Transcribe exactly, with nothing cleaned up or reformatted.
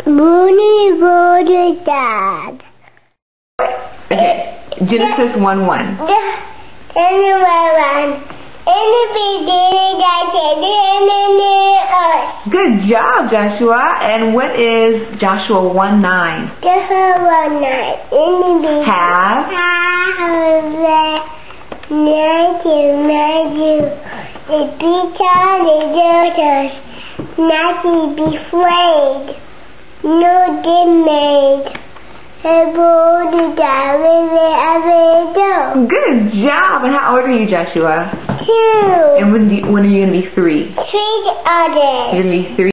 Mooney rode his dad. Okay, Genesis one one. Good job, Joshua. And what is Joshua one nine? Joshua one nine. Have. Have. The teacher, the daughters, not to be afraid. No made. Good job. And how old are you, Joshua? Two. And when, do you, when are you going to be three? Three others. You're going to be three.